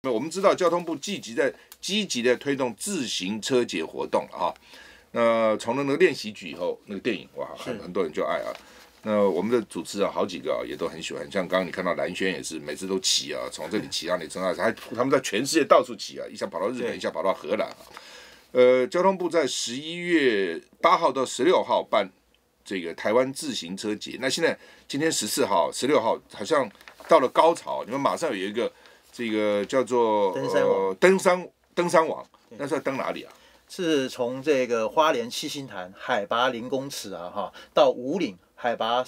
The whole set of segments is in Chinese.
那我们知道交通部积极的推动自行车节活动了哈。那从了那个练习曲以后，那个电影哇，很多人就爱啊。那我们的主持人好几个也都很喜欢，像刚刚你看到蓝轩也是每次都骑啊，从这里骑到那里，他们在全世界到处骑啊，一下跑到日本，一下跑到荷兰啊。交通部在11月8号到16号办这个台湾自行车节。那现在今天14号、16号好像到了高潮，你们马上有一个这个叫做登山网，那是要登哪里啊？ 是从这个花莲七星潭海拔0公尺到武岭海拔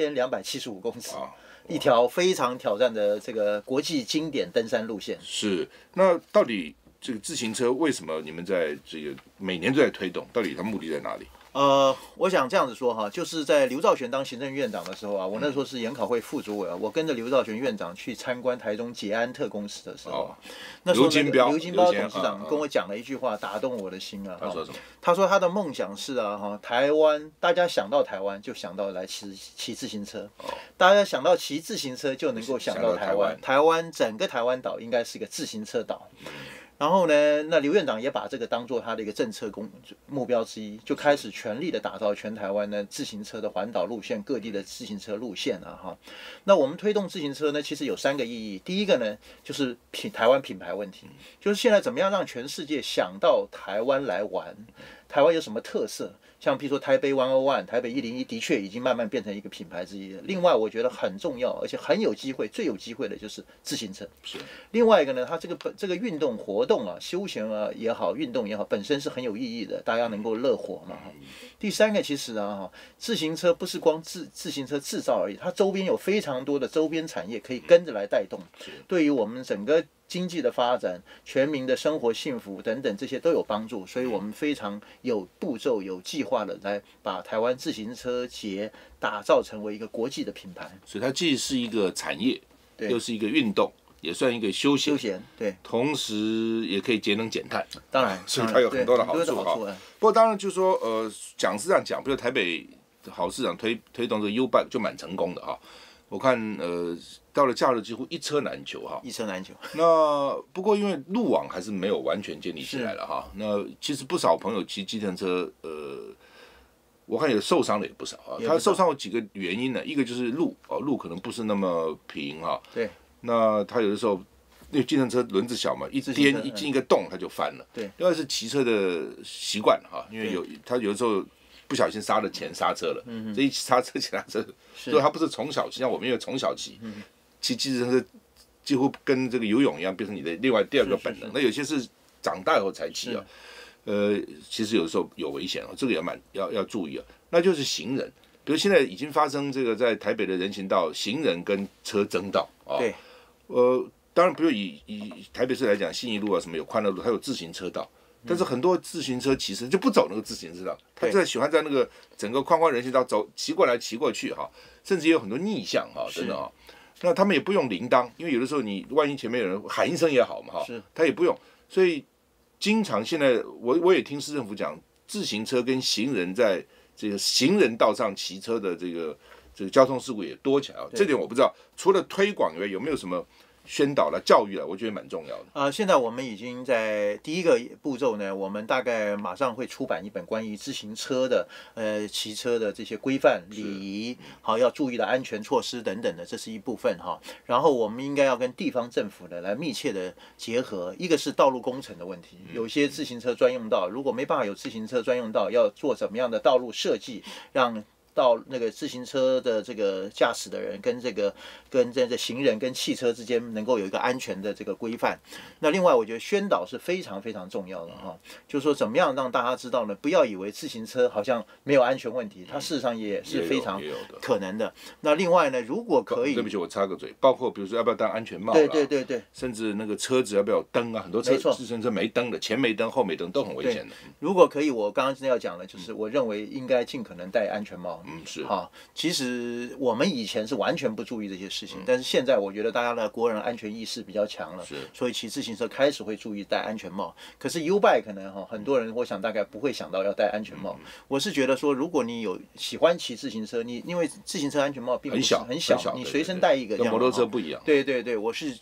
3275公尺，一条非常挑战的这个国际经典登山路线。 是，那到底这个自行车为什么你们在这个每年都在推动？到底它目的在哪里？ 我想这样子说就是在刘兆玄当行政院长的时候我那时候是研考会副主委我跟着刘兆玄院长去参观台中捷安特公司的时候，那时候刘金彪董事长跟我讲了一句话，打动我的心他说什么？ 他说他的梦想是台湾大家想到台湾就想到来骑自行车，大家想到骑自行车就能够想到台湾，台湾整个台湾岛应该是一个自行车岛。然后呢，那刘院长也把这个当做他的一个政策目标之一，就开始全力的打造全台湾的自行车的环岛路线，各地的自行车路线那我们推动自行车呢，其实有3个意义。第一个呢，就是台湾品牌问题，就是现在怎么样让全世界想到台湾来玩，台湾有什么特色？像譬如说台北101、台北101，的确已经慢慢变成一个品牌之一了。另外，我觉得很重要，而且很有机会，最有机会的就是自行车。 是。 另外一个呢，它这个运动活动休闲也好，运动也好，本身是很有意义的，大家能够乐活嘛第3个，其实自行车不是光自行车制造而已，它周边有非常多的周边产业可以跟着来带动，对于我们整个经济的发展、全民的生活幸福等等，这些都有帮助。所以我们非常有步骤、有计划的来把台湾自行车节打造成为一个国际的品牌。 所以它既是一个产业，又是一个运动，也算一个休闲， 对， 同时也可以节能减碳。 当然， 所以它有很多的好处不过当然就是说，讲是这样讲，比如台北好市长推动这个 U-Bike 就蛮成功的我看到了假日几乎一车难求一车难求。 那不过因为路网还是没有完全建立起来了那其实不少朋友骑计程车，我看有受伤的也不少他受伤有几个原因呢？一个就是路可能不是那么平对。 那他有的时候因为计程车轮子小嘛，一颠一进一个洞他就翻了。 对。 另外是骑车的习惯因为他有的时候不小心刹车了，这一刹车骑车，所以他不是从小骑，像我们因为从小骑，骑计程车几乎跟这个游泳一样，变成你的第2个本能。那有些是长大以后才骑其实有的时候有危险这个也要注意那就是行人，比如现在已经发生这个在台北的人行道，行人跟车争道对。 当然，比如以台北市来讲，信义路什么有宽乐路，它有自行车道。但是很多自行车骑士就不走那个自行车道，他就喜欢在那个整个宽人行道骑过来骑过去甚至也有很多逆向等等那他们也不用铃铛，因为有的时候你万一前面有人喊一声也好嘛他也不用，所以经常现在我也听市政府讲，自行车跟行人在这个行人道上骑车的这个交通事故也多起来这点我不知道，除了推广以外，有没有什么宣导教育我觉得蛮重要的现在我们已经在第一个步骤呢，我们大概马上会出版一本关于自行车的骑车的这些规范礼仪要注意的安全措施等等的，这是一部分然后我们应该要跟地方政府来密切的结合，一个是道路工程的问题，有些自行车专用道如果没办法有自行车专用道，要做怎么样的道路设计，让到那个自行车的这个驾驶的人跟这个行人跟汽车之间能够有一个安全的这个规范。那另外我觉得宣导是非常非常重要的就是说怎么样让大家知道呢？不要以为自行车好像没有安全问题，它事实上也是非常可能的。那另外呢，如果可以， 对不起我插个嘴，包括比如说要不要戴安全帽对， 甚至那个车子要不要有灯很多自行车没灯的，前没灯后没灯都很危险的。 如果可以，我刚刚真的要讲的就是我认为应该尽可能戴安全帽。 是其实我们以前是完全不注意这些事情，但是现在我觉得大家的国人安全意识比较强了，所以骑自行车开始会注意戴安全帽。可是 U-Bike 呢，很多人我想大概不会想到要戴安全帽。我是觉得说，如果你有喜欢骑自行车，因为自行车安全帽并不是很小，你随身带一个， 跟摩托车不一样。 对，我是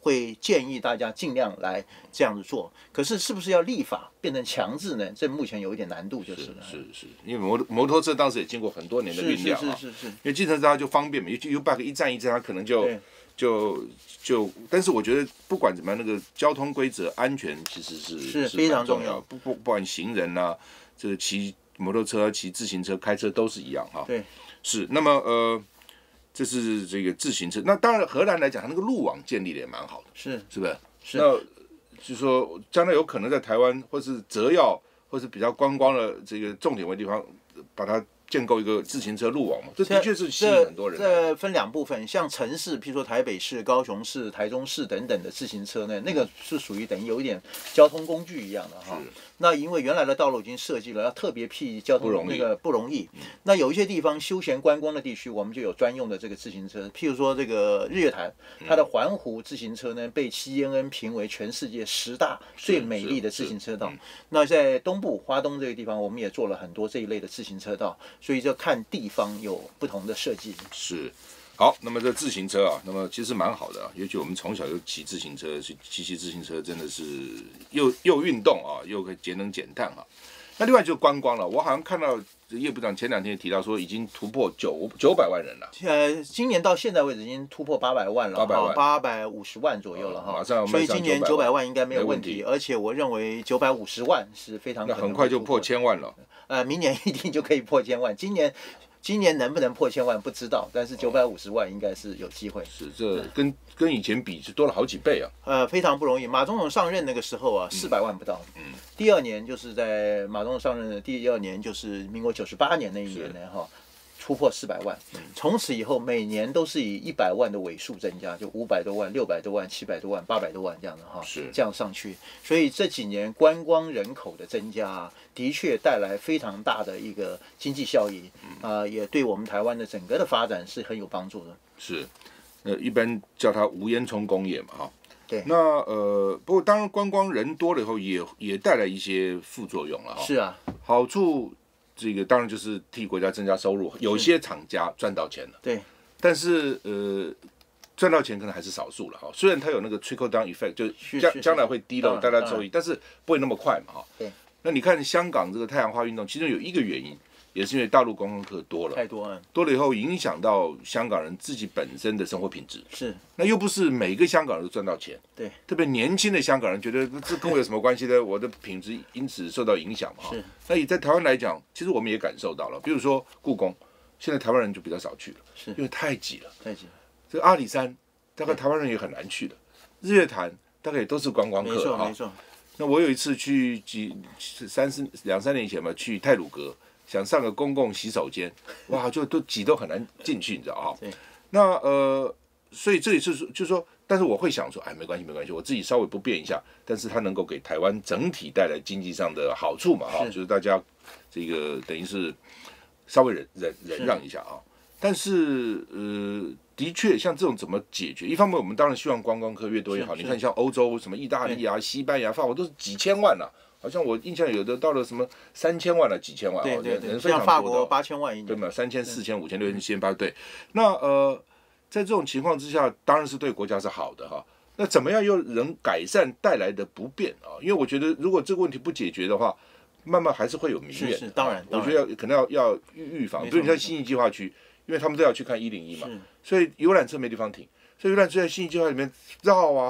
会建议大家尽量来这样子做。可是是不是要立法变成强制呢？这目前有一点难度，就是了。 是，因为摩托车当时也经过很多年的酝酿啊， 是，因为计程车它就方便嘛，U-Bike 一站一站，它可能但是我觉得不管怎么样，那个交通规则安全其实是非常重要， 不管行人啊，这个骑摩托车、骑自行车、开车都是一样哈。 对， 是。那么这是这个自行车。那当然，荷兰来讲，它那个路网建立的也蛮好的，是不是？ 是。 那就是说，将来有可能在台湾或是择要或是比较观光的这个重点位地方，把它建构一个自行车路网嘛，这的确是吸引很多人。 这分两部分，像城市，譬如说台北市、高雄市、台中市等等的自行车呢，那个是属于等于有一点交通工具一样的哈。那因为原来的道路已经设计了，要特别辟交通那个不容易。那有一些地方休闲观光的地区，我们就有专用的这个自行车，譬如说这个日月潭，它的环湖自行车呢被CNN评为全世界10大最美丽的自行车道。那在东部花东这个地方，我们也做了很多这一类的自行车道，所以就看地方有不同的设计。 是。好，那么这自行车啊，那么其实蛮好的啊，尤其我们从小就骑自行车，骑自行车真的是又运动啊，又可以节能减碳啊。那另外就是观光了，我好像看到叶部长前2天也提到说，已经突破900万人了。 今年到现在为止已经突破800万了，850万左右了哈。 马上所以今年900万应该没有问题，而且我认为950万是非常可能。 那很快就破1000万了。 明年一定就可以破1000万。今年能不能破1000万不知道，但是950万应该是有机会。 是，这跟以前比是多了好几倍啊。 非常不容易。马总统上任那个时候啊，400万不到。第2年就是在马总统上任的第2年，就是民国98年那一年呢，哈，突破400万。从此以后，每年都是以100万的尾数增加，就500多万、600多万、700多万、800多万这样的哈，这样上去。所以这几年观光人口的增加啊，的确带来非常大的一个经济效益也对我们台湾的整个的发展是很有帮助的。 是，一般叫它无烟囱工业嘛，哈。 对。 那不过当然观光人多了以后也带来一些副作用了哈。 是啊。 好处这个当然就是替国家增加收入，有些厂家赚到钱了。 对。 但是赚到钱可能还是少数了哈。虽然它有那个 trickle down effect， 就将来会滴到大家收益，但是不会那么快嘛哈。 对。 那你看香港这个太阳花运动，其中有一个原因，也是因为大陆观光客多了， 太多了， 多了以后影响到香港人自己本身的生活品质。 是。 那又不是每个香港人都赚到钱。 对。 特别年轻的香港人觉得这跟我有什么关系呢？我的品质因此受到影响嘛。 是。 那以在台湾来讲，其实我们也感受到了，比如说故宫，现在台湾人就比较少去了， 是因为太挤了。 太挤了。 这个阿里山，大概台湾人也很难去的。日月潭大概也都是观光客。 没错没错。 那我有一次去2、3年前嘛，去太鲁阁，想上个公共洗手间，哇，就都挤都很难进去，你知道啊？ 对。 那所以这里是就是说，但是我会想说，哎，没关系，我自己稍微不便一下，但是它能够给台湾整体带来经济上的好处嘛，哈，就是大家这个等于是稍微忍让一下啊。但是的确，像这种怎么解决？一方面，我们当然希望观光客越多越好。你看，像欧洲什么意大利啊、西班牙、法国都是几千万了，好像我印象有的到了什么3000万了，几千万， 对， 人非常多的。 像法国8000万一年， 对嘛，3000、4000、5000、6000、7800，对。那在这种情况之下，当然是对国家是好的哈。那怎么样又能改善带来的不便啊？因为我觉得，如果这个问题不解决的话，慢慢还是会有民怨。 是，当然， 我觉得可能要预防。比如你像新义计划区。因为他们都要去看101嘛，所以游览车没地方停，所以游览车在新义计划里面绕啊，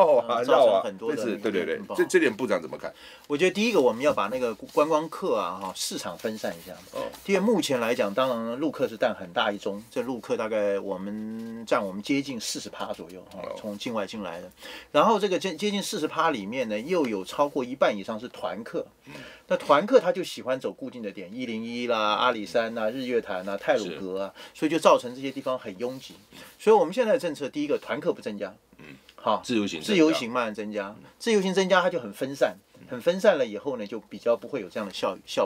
对，这点部长怎么看？ 我觉得第一个我们要把那个观光客市场分散一下。第二，目前来讲，当然陆客是占很大一宗，这陆客大概占我们接近40%左右从境外进来的。然后这个接近40%里面呢，又有超过1半以上是团客。那团客他就喜欢走固定的点，101啦、阿里山啦、日月潭啦、太鲁阁啊，所以就造成这些地方很拥挤。所以我们现在的政策，第一个团客不增加，好，自由行慢慢增加，自由行增加它就很分散了以后呢，就比较不会有这样的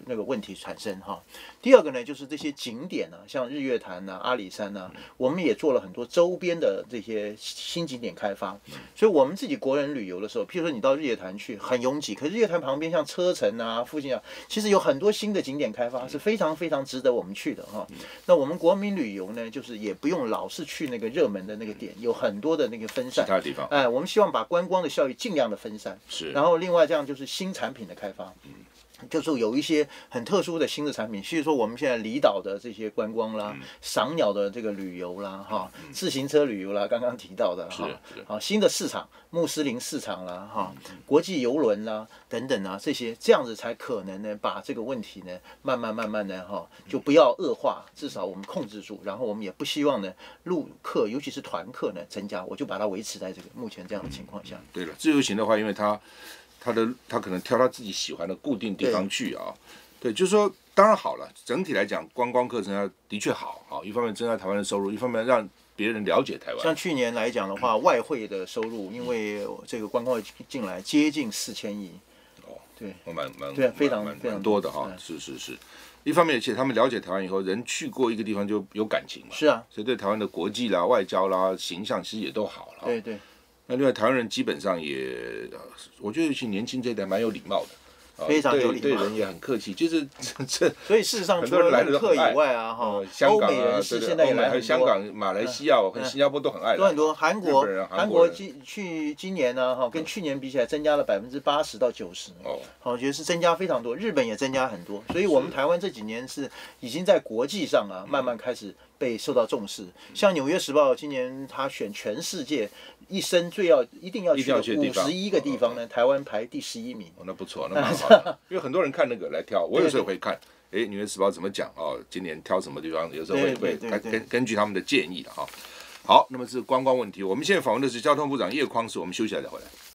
那个问题产生哈。第二个呢，就是这些景点啊，像日月潭啊、阿里山啊，我们也做了很多周边的这些新景点开发。所以我们自己国人旅游的时候，譬如说你到日月潭去很拥挤，可是日月潭旁边像车城啊、附近啊，其实有很多新的景点开发是非常非常值得我们去的哈。那我们国民旅游呢，就是也不用老是去那个热门的那个点，有很多的那个分散其他地方。 哎，我们希望把观光的效益尽量的分散。 是。 然后另外这样就是新产品的开发。就是有一些很特殊的新的产品，譬如说我们现在离岛的这些观光啦，赏鸟的这个旅游啦，哈，自行车旅游啦，刚刚提到的哈，好新的市场，穆斯林市场啦，哈，国际邮轮啦等等啊，这样子才可能呢，把这个问题呢，慢慢的哈，就不要恶化，至少我们控制住，然后我们也不希望呢，陆客尤其是团客呢增加，我就把它维持在这个目前这样的情况下。 对了，自由行的话，因为他可能挑他自己喜欢的固定地方去啊，对，就是说当然好了，整体来讲观光客增加的确好啊，一方面增加台湾的收入，一方面让别人了解台湾。 像去年来讲的话，外汇的收入因为这个观光进来接近4000亿， 哦， 对， 对， 非常多的哈，是。一方面，而且他们了解台湾以后，人去过一个地方就有感情嘛， 是啊， 所以对台湾的国际啦、外交啦、形象其实也都好了。 对。 那另外，台湾人基本上也，我觉得尤其年轻这一代蛮有礼貌的， 非常有礼貌， 对人也很客气。就是这， 所以事实上除了陆客以外啊，哈， 香港欧美人士现在也来很多， 香港、马来西亚和新加坡都很爱来， 都很多。韩国去今年呢，哈，跟去年比起来增加了80%到90%，我觉得是增加非常多。日本也增加很多，所以我们台湾这几年是已经在国际上啊，慢慢开始被受到重视。像《纽约时报》今年他选全世界一生一定要去的51个地方呢，台湾排第11名。 那不错，那蛮好的。因为很多人看那个来挑，我有时候会看，《纽约时报》怎么讲哦？今年挑什么地方？有时候会根据他们的建议的哈。好，那么是观光问题。我们现在访问的是交通部长叶匡时，我们休息一下再回来。